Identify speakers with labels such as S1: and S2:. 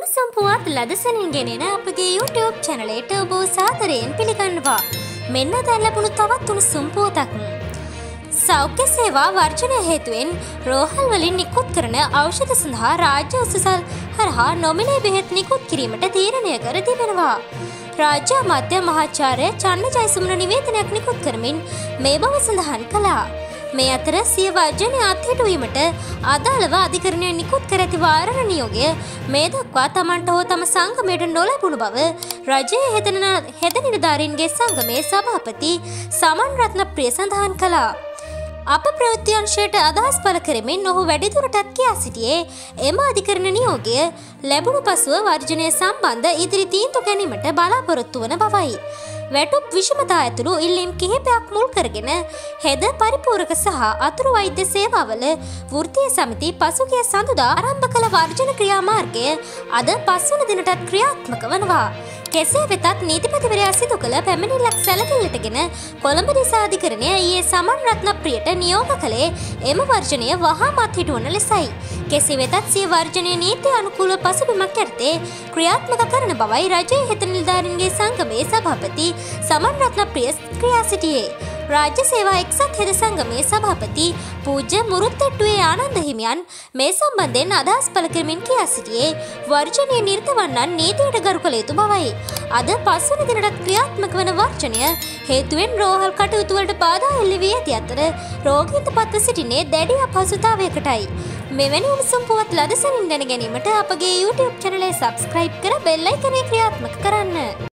S1: උණුසුම් පුවත් ලදසනින් ගෙනෙන අපගේ YouTube channelයට ඔබ සාදරයෙන් පිළිගන්නවා. මෙන්න දැන් ලැබුණු තවත් උණුසුම් පුවතක්. සෞඛ්‍ය සේවා වර්ජනය හේතුවෙන් රෝහල් වලින් නිකුත් කරන ඖෂධ සඳහා රාජ්‍ය උසසල් හරහා නොමිලේ බෙහෙත් නිකුත් කිරීමට තීරණය කර තිබෙනවා. රාජ්‍ය අමාත්‍ය මහාචාර්ය චන්න ජයසුමන නිවේදනයක් නිකුත් කරමින් මේ බව සඳහන් කළා. මේ අතර සිය වර්ජනය අත්හිටුවීමට අදාළව අධිකරණය නිකුත් කර ඇති වාරණ නියෝගය මේ දක්වා තමන්ට හෝ තම සංගමයට නොලැබුණු බව රජයේ හෙද නිලධාරීන්ගේ සංගමේ සභාපති සමන් රත්නප්‍රිය සඳහන් කළා. අප ප්‍රවෘත්ති අංශයට අදහස් පළ කරමින් ඔහු වැඩිදුරටත් කියා සිටියේ එම අධිකරණ නියෝගය ලැබුණු පසුව වර්ජනය සම්බන්ධ ඉදිරි තීන්දුව ගැනීමට බලාපොරොත්තු වන බවයි. වැටුප් විෂමතා ඇතුළු ඉල්ලීම් කිහිපයක් මුල් කරගෙන හෙද පරිපූරක සහ අතුරු වෛද්‍ය සේවාවල වෘත්තීය සමිති පසුගිය සඳුදා ආරම්භ කළ වර්ජන ක්‍රියාමාර්ගය අද 5 වන දිනටත් ක්‍රියාත්මක වනවා. කෙසේ වෙතත් නීතිපතිවරයා සිදු කළ පැමිණිල්ලක් සැලකිල්ලටගෙන කොළඹ දිසා අධිකරණය ඊයේ සමන් රත්නප්‍රියට නියෝග කළේ එම වර්ජනය වහාම අත්හිටුවන ලෙසයි. කෙසේ වෙතත් සිය වර්ජනය නීති අනුකූල පසුබිමක් යටතේ ක්‍රියාත්මක කරන බවයි රජයේ හෙද නිලධාරීන්ගේ සංගමේ සභාපති සමන් රත්නප්‍රිය ක්‍රියා සිටියේ. රාජ්‍ය සේවා එක්සත් හෙද සංගමේ සභාපති පූජ්‍ය මුරුත්තෙට්ටුවේ ආනන්ද හිමියන් මේ සම්බන්ධයෙන් අදහස් පළ කරමින් කියා සිටියේ වර්ජනය නිරත වන්නන් නීතියට ගරු කළ යුතු බවයි. අද 5 වන දිනටත් ක්‍රියාත්මක වන වර්ජනය හේතුවෙන් රෝහල් කටයුතු වලට බාධා එල්ල වී ඇති අතර රෝගීන්ට පත්ව සිටින්නේ දැඩි අපහසුතාවයකටයි. මෙවැනි උණුසුම් පුවත් ලදසනින් දැන ගැනීමට අපගේ YouTube channel එක subscribe කර bell icon එක ක්‍රියාත්මක කරන්න.